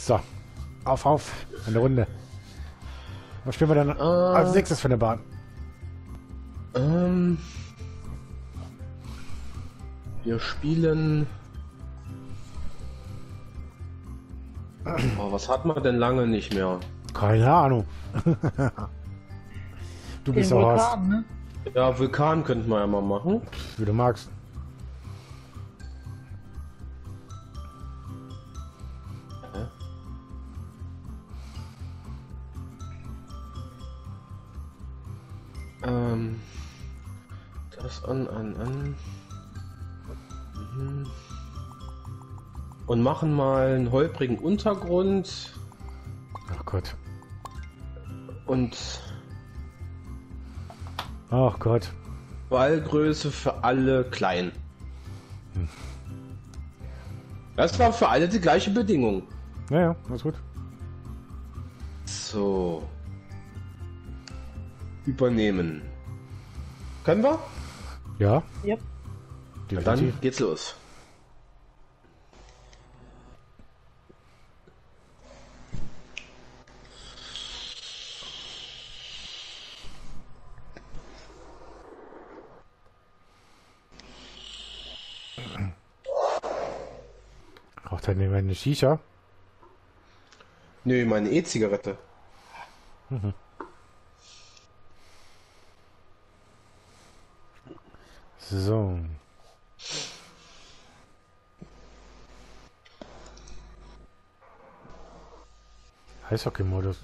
So. Auf. Eine Runde. Was spielen wir dann als nächstes für eine Bahn? Wir spielen... Oh, was hat man denn lange nicht mehr? Keine Ahnung. Du bist Den auch Vulkan, was. ne? Ja, Vulkan könnten wir ja mal machen. Wie du magst. Das an. Mhm. Und machen mal einen holprigen Untergrund. Ach Gott. Und Ach Gott. Ballgröße für alle klein. Das war für alle die gleiche Bedingung. Ja, alles gut. So. Übernehmen. Können wir? Ja, Yep. Na definitiv. dann geht's los. Raucht er neben eine Shisha? Nö, meine E-Zigarette. So. Eishockey-Modus.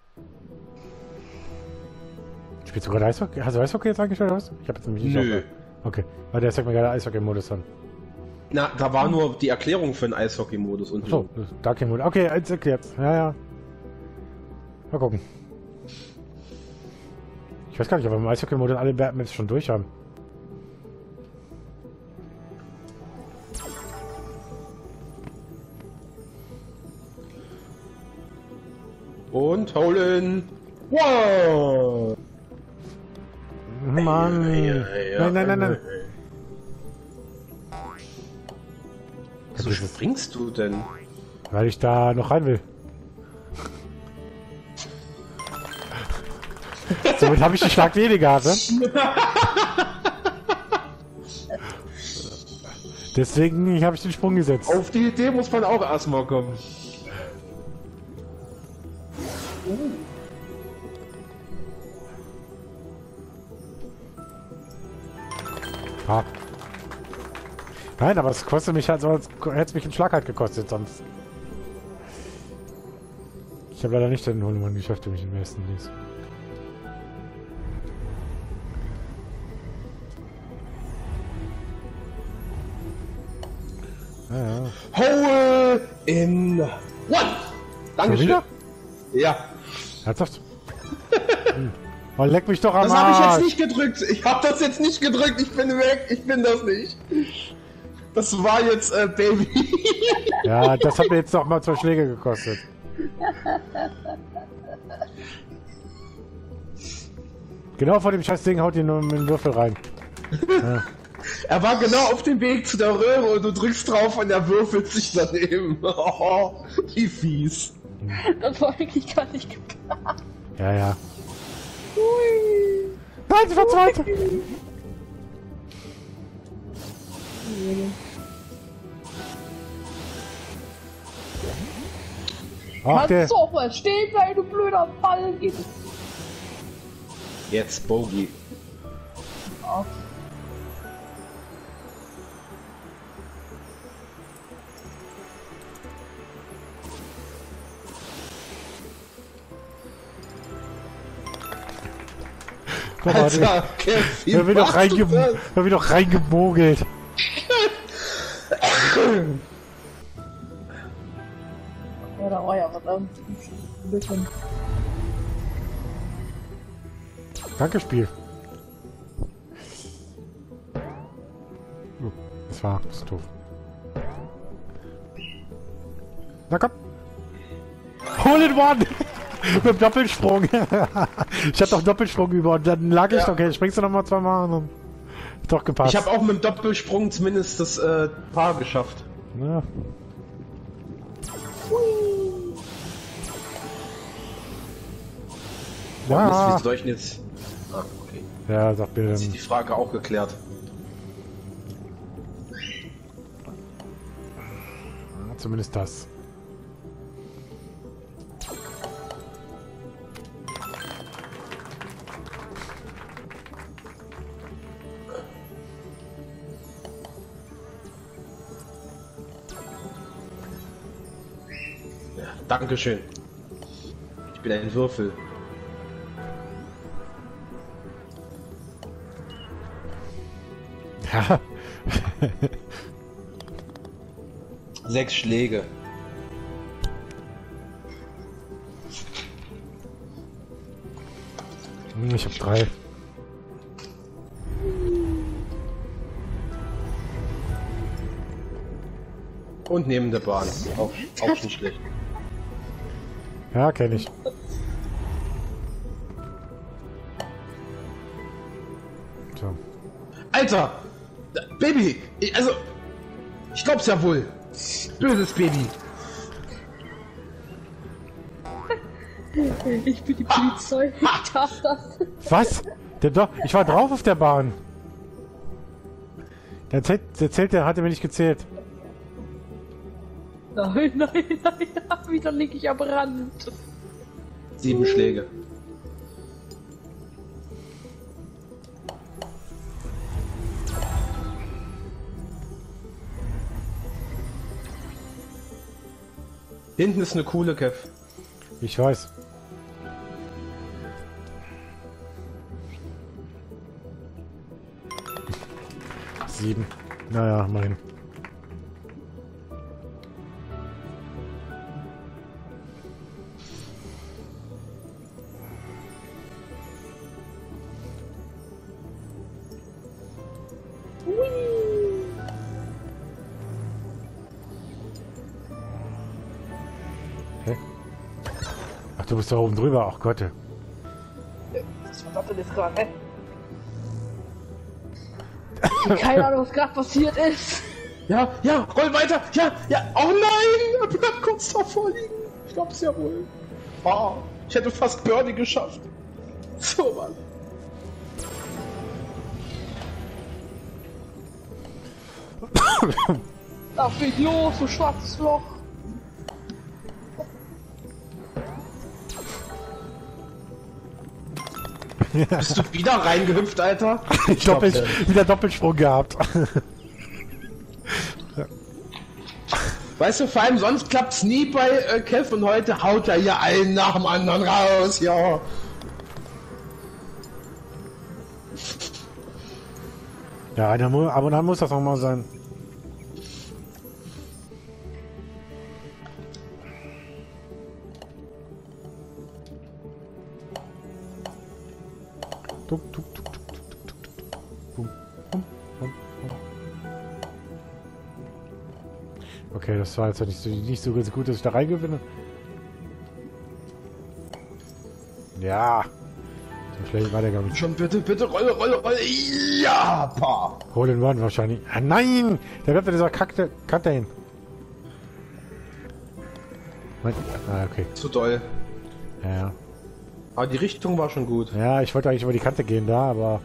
Spielst du gerade Eishockey? Hast du Eishockey jetzt eingestellt oder was? Ich habe jetzt nämlich nicht Nö. aufgehört. Okay, weil der zeigt mir gerade Eishockey-Modus an. Na, da war nur die Erklärung für den Eishockey-Modus und So, Darking-Modus. Okay, jetzt erklärt. Ja. Mal gucken. Ich weiß gar nicht, ob wir im Eishockey-Modus alle Maps schon durch haben. Und Hole-in. Wow! Mann! Nein. Wieso springst du denn? Weil ich da noch rein will. Somit habe ich den Schlag weniger, ne? Deswegen habe ich den Sprung gesetzt. Auf die Idee muss man auch erstmal kommen. Ah. Nein, aber es kostet mich halt so, als hätte es mich einen Schlag halt gekostet sonst. Ich habe leider nicht den Hundemann geschafft, der mich im ersten ließ. Ja. Hole in one! Schon Dankeschön. wieder? Ja. Ernsthaft? Oh, leck mich doch am Das habe ich Arsch. jetzt nicht gedrückt. Ich habe das jetzt nicht gedrückt. Ich bin weg. Ich bin das nicht. Das war jetzt Baby. Ja, das hat mir jetzt noch mal 2 Schläge gekostet. Genau vor dem scheiß Ding haut ihr nur mit dem Würfel rein. Ja. Er war genau auf dem Weg zu der Röhre und du drückst drauf und er würfelt sich daneben. Oh, wie fies. Das war eigentlich gar nicht geplant. Ja. Nein, sie war zweite. Ach, der. Kannst doch mal stehen bleiben, du blöder Ball. Jetzt Bogey. Oh. Alter, Kevin, Wir haben doch reingemogelt. Ja, da war ja verdammt ein bisschen. Danke, Spiel. Das war doof. Na komm. Hole in one! Mit dem Doppelsprung. Ich hatte doch Doppelsprung über und dann lag ich doch. Okay, springst du noch mal 2 Mal und dann doch gepasst. Ich habe auch mit dem Doppelsprung zumindest das Paar geschafft. Ja. Ja. Wie soll ich denn jetzt... Ah, okay. Ja, sagt mir Hat sich die Frage auch geklärt. zumindest das. Ja, Dankeschön. Ich bin ein Würfel. Ja. 6 Schläge. Ich hab 3. Und neben der Bahn. Auch schon schlecht. Ja, kenne ich. So. Alter! Baby! Ich glaub's ja wohl. Böses Baby. Ich bin die Polizei. Ich darf das. Was? Ich war drauf auf der Bahn. Der zählt, der hatte mir nicht gezählt. Nein, nein, nein. Wieder lieg ich am Rand. 7 Schläge. Hinten ist eine coole Kev. Ich weiß. Sieben. Naja, mein. Hä? Ach, du bist da oben drüber. Ach Gott. Was war das denn jetzt gerade, hä? Keine Ahnung, was gerade passiert ist. Ja, roll weiter. Ja. Oh nein! Er bleibt kurz davor liegen. Ich glaub's ja wohl. Oh, ich hätte fast Birdie geschafft. So, Mann. Lass mich los, du schwarzes Loch. Bist du wieder reingehüpft, Alter? Wieder Doppelsprung gehabt. Weißt du, vor allem sonst klappt's nie bei Kev und heute haut er hier einen nach dem anderen raus, ja. Ja, aber dann muss das auch mal sein. Tuk, tuk, tuk, tuk, tuk, tuk, tuk, tuk. Bum, bum, bum, bum. Okay, das war jetzt nicht so ganz gut, dass ich da reingewinne. Ja. So schlecht war der gar nicht. Schon bitte, rolle. Ja, pa. Hole in One wahrscheinlich. Ah, nein! Da bleibt ja dieser Kante hin. Okay. Zu doll. Ja. Aber die Richtung war schon gut. Ja, ich wollte eigentlich über die Kante gehen da, aber...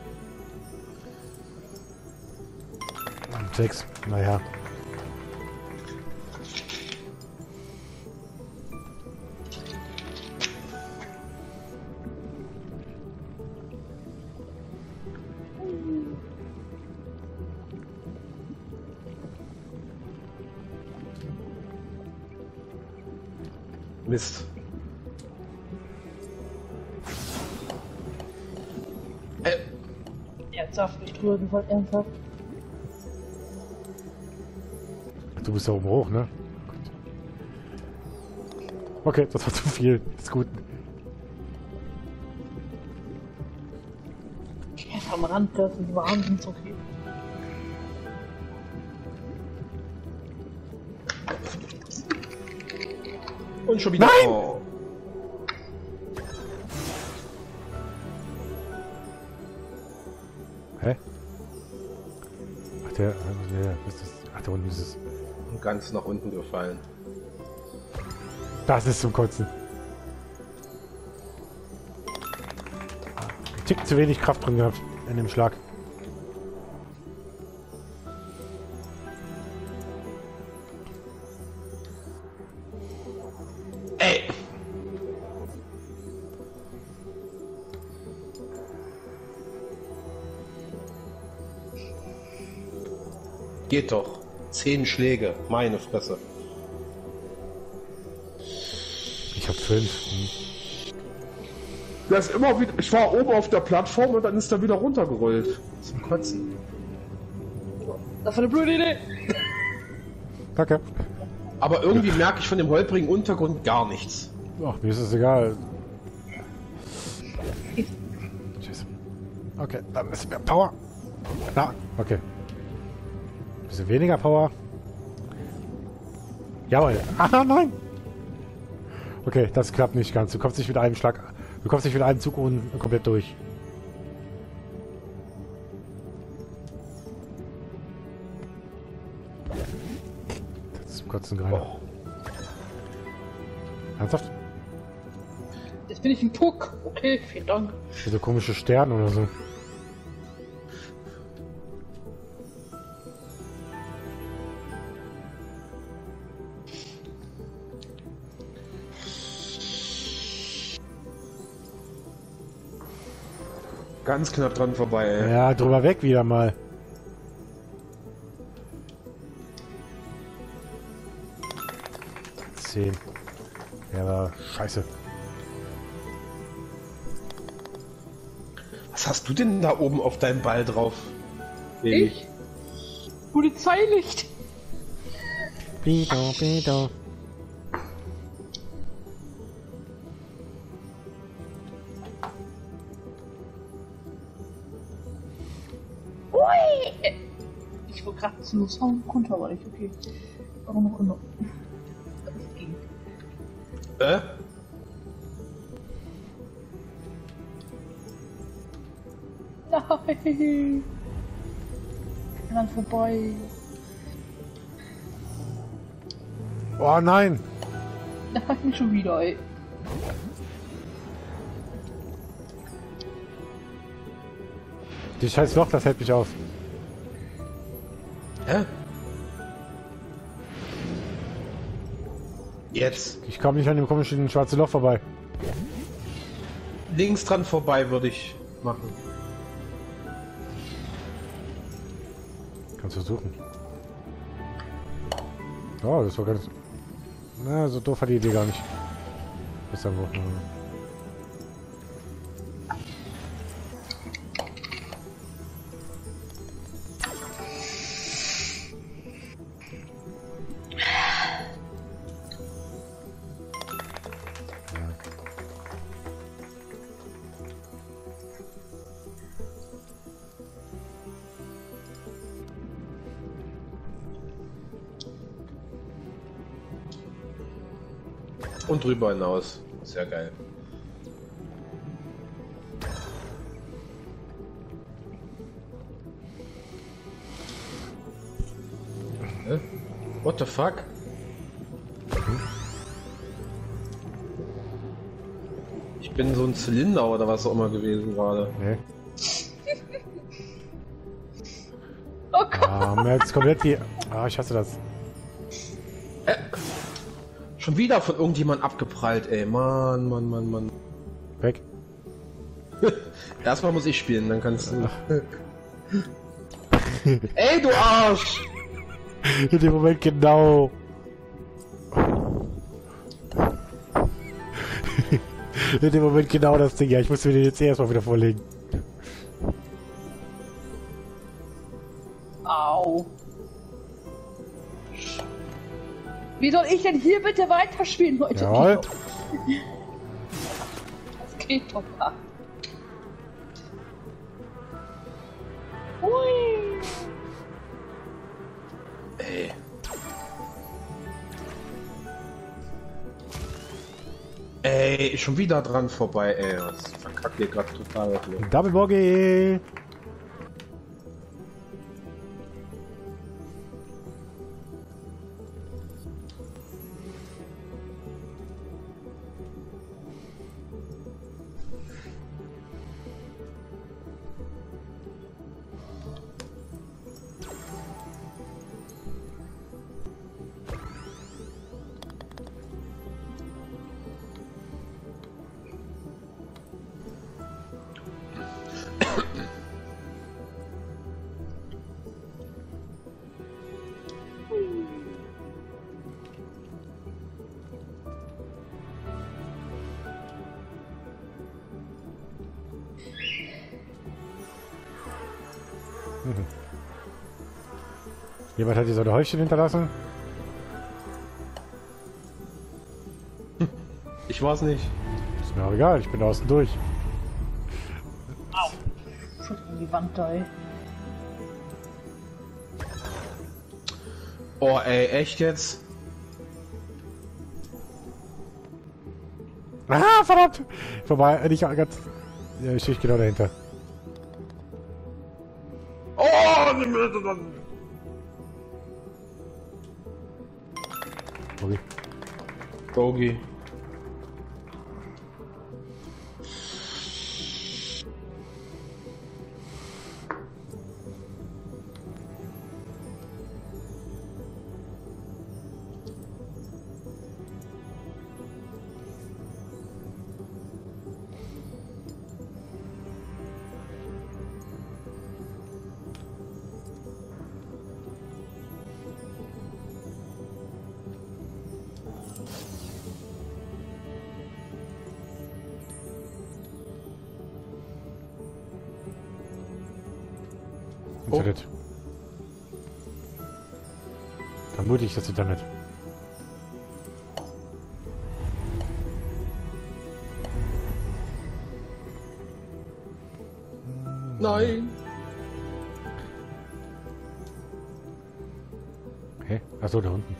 6. Naja. Mist. Ernsthaft, nicht drüber gefallen, ernsthaft. Du bist da oben hoch, ne? Okay, das war zu viel. Ist gut. Ich bin am Rand, das ist wahnsinnig okay. Und schon wieder. Nein! Oh. Hä? Ach, der ist das. Ach, da unten ist es. Ganz nach unten gefallen. Das ist zum Kotzen. Tick zu wenig Kraft drin gehabt in dem Schlag. Ey! Geht doch. 10 Schläge. Meine Fresse. Ich hab 5. Das ist immer wieder. Ich war oben auf der Plattform und dann ist er wieder runtergerollt. Zum Kotzen. Das war eine blöde Idee. Danke. Aber irgendwie merke ich von dem holprigen Untergrund gar nichts. Ach, mir ist es egal. Tschüss. Okay, dann ein bisschen mehr Power. Na, okay. Ein bisschen weniger Power. Jawohl. Ah, nein! Okay, das klappt nicht ganz. Du kommst nicht mit einem Schlag. Du kommst nicht mit einem Zug und komplett durch. Das ist zum Kotzen gerade. Oh. Ernsthaft? Jetzt bin ich ein Puck. Okay, vielen Dank. So komische Sterne oder so. Ganz knapp dran vorbei, ey. Ja, drüber weg wieder mal. Zehn. Ja, aber scheiße. Was hast du denn da oben auf deinem Ball drauf? Baby? Ich? Polizeilicht. Bido, bido. Ui. Ich wollte gerade zum Sound runter, aber nicht okay. Warum auch immer. Das ging. Nein. Dann vorbei. Oh nein! Nein, schon wieder, ey. Die scheiß Loch, das hält mich auf. Hä? Jetzt. Ich komme nicht an dem komischen schwarzen Loch vorbei. Links dran vorbei würde ich machen. Kannst du versuchen. Oh, das war ganz... Na, so doof war die Idee gar nicht. Bis am Wochenende. Und drüber hinaus. Sehr geil. Hä? What the fuck? Ich bin so ein Zylinder oder was auch immer gewesen gerade. Nee. Oh Gott. Ah, mir jetzt komplett die... Ah, ich hasse das. Schon wieder von irgendjemand abgeprallt, ey. Mann, Mann, Mann, Mann. Weg. Erstmal muss ich spielen, dann kannst du. Ey, du Arsch! In dem Moment genau. In dem Moment genau das Ding. Ja, ich muss mir den jetzt erstmal wieder vorlegen. Au. Wie soll ich denn hier bitte weiterspielen, Leute? Jawohl. Das geht doch gar nicht. Hui. Ey. Ey, schon wieder dran vorbei, ey. Das verkackt hier gerade total. Double Bogey. Jemand hat hier so eine Häuschen hinterlassen? Ich war's nicht. Ist mir auch egal, ich bin da außen durch. Au. Schütt in die Wand da, ey. Oh ey, echt jetzt? Ah, verdammt! Vorbei, nicht ganz... Ja, ich stehe genau dahinter. Oh! Okay. Bogi. Internet. Vermute ich das Internet. Nein! Hä? Achso, da unten.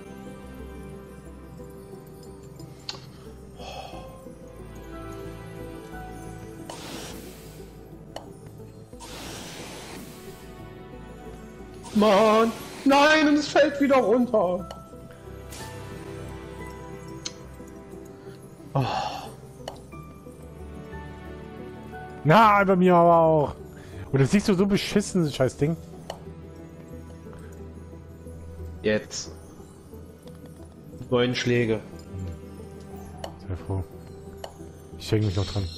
Mann! Nein, und es fällt wieder runter! Na, bei mir aber auch. Und das siehst du so beschissen, das scheiß Ding. Jetzt. 9 Schläge. Sehr froh. Ich hänge mich noch dran.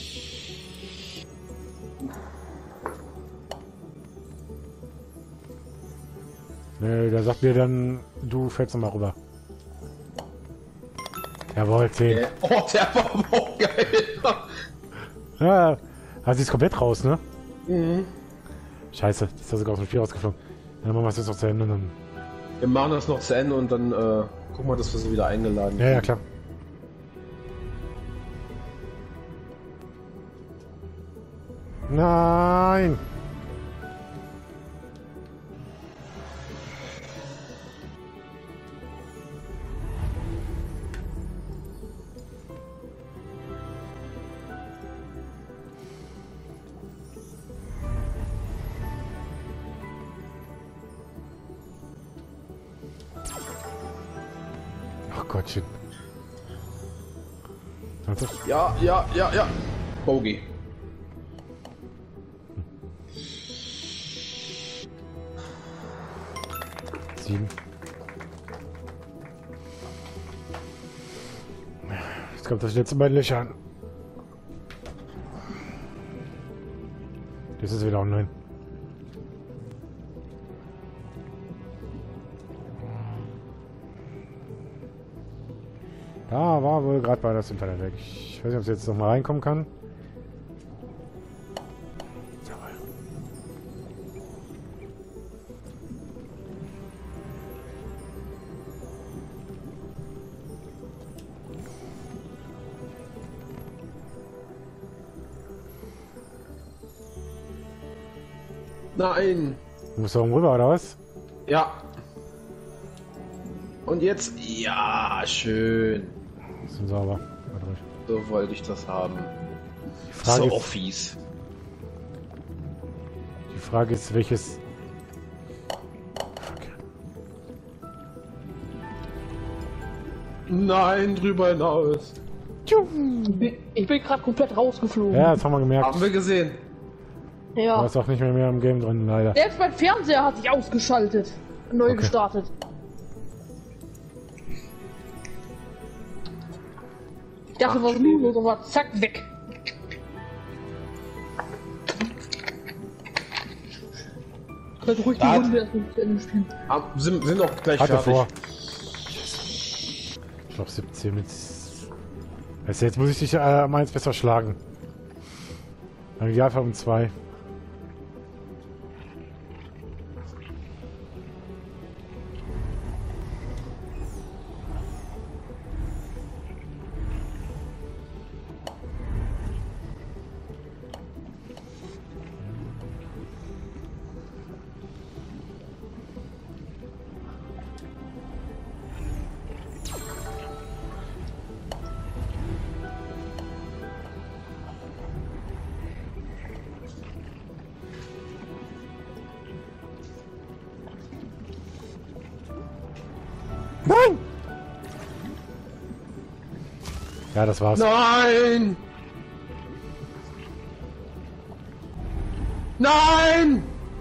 Nö, da sagt mir dann, du fällst noch mal rüber. Jawohl, 10. Oh, der war aber auch geil! Ja, also sie ist komplett raus, ne? Mhm. Scheiße, die ist da sogar aus dem Spiel rausgeflogen. Dann machen wir es jetzt noch zu Ende und dann... Wir machen das noch zu Ende und dann gucken wir, dass wir sie wieder eingeladen Ja, ja, klar. Nein! Ach Gottchen. Warte. Ja, ja, ja, ja. Bogi. Sieben. Jetzt kommt das letzte Mal Löchern. Das ist wieder online. Da war wohl gerade bei das Internet weg. Ich weiß nicht, ob es jetzt noch mal reinkommen kann. Nein! Du musst da oben rüber, oder was? Ja. Und jetzt? Ja, schön. Das ist sauber. Warte mal. So wollte ich das haben. Die Frage, So ist, auch fies. die Frage ist, welches... Okay. Nein, drüber hinaus. Ich bin gerade komplett rausgeflogen. Ja, das haben wir gemerkt. Haben wir gesehen. Du Ja. hast auch nicht mehr im Game drin, leider. Selbst mein Fernseher hat sich ausgeschaltet. Neu Okay. gestartet. Ich dachte, was ist nun los, aber zack, weg. Also ruhig die Warte. Runde erst mal zu Ende spielen. Sind auch gleich Hatte fertig. vor. Ich glaube 17 mit... Weißt du, jetzt muss ich dich meins besser schlagen. Im Idealfall um 2. Ja, das war's. Nein! Nein!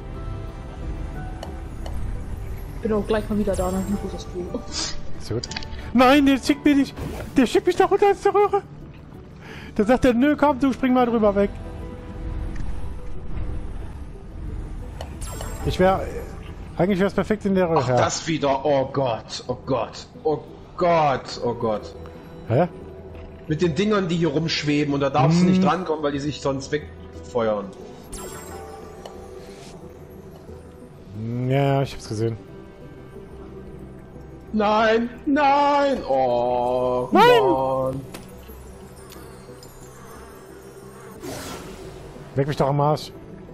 Bin auch gleich mal wieder da, dann muss das tun. Sehr gut. Nein, der schickt mich nicht. Der schickt mich doch runter ins Röhre. Der sagt, nö, komm, du spring mal drüber weg. Eigentlich wäre es perfekt in der Röhre. Ach, das wieder. Oh Gott, oh Gott, oh Gott, oh Gott. Hä? Mit den Dingern, die hier rumschweben und da darfst du nicht drankommen, weil die sich sonst wegfeuern. Ja, ich hab's gesehen. Nein, nein, oh Nein! Mann. Leck mich doch am Arsch.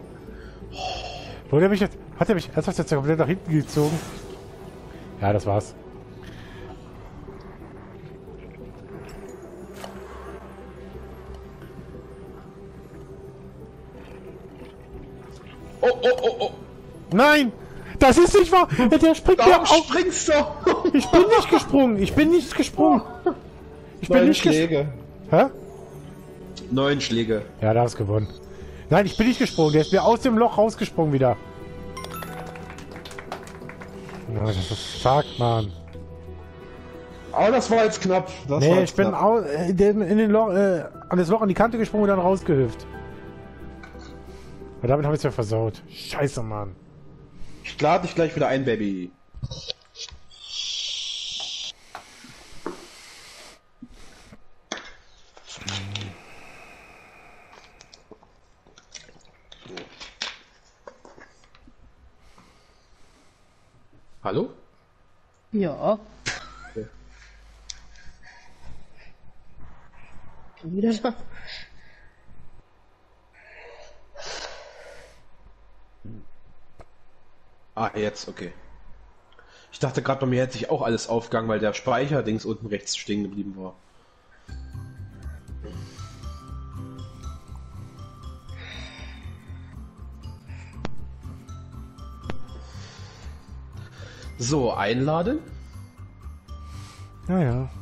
Wo der mich jetzt... Hat er mich ernsthaft jetzt komplett nach hinten gezogen? Ja, das war's. Oh, oh, oh, oh. Nein! Das ist nicht wahr! Der springt mir Warum auf! springst du? Ich bin nicht gesprungen! Ich bin nicht gesprungen! Ich bin 9 nicht gesprungen! Schläge. Hä? 9 Schläge. Ja, da hast du gewonnen. Nein, ich bin nicht gesprungen. Der ist mir aus dem Loch rausgesprungen wieder. Oh, das ist fuck, Mann. Aber das war jetzt knapp. Das war Nee, jetzt ich bin knapp. in den Loch, an das Loch an die Kante gesprungen und dann rausgehüpft. Und damit habe ich es ja versaut. Scheiße, Mann. Ich lade dich gleich wieder ein, Baby. Hallo? Ja. Okay. Bin wieder da. Ah, jetzt, okay. Ich dachte gerade, bei mir hätte sich auch alles aufgegangen, weil der Speicherdings unten rechts stehen geblieben war. So, einladen. Ja, ja.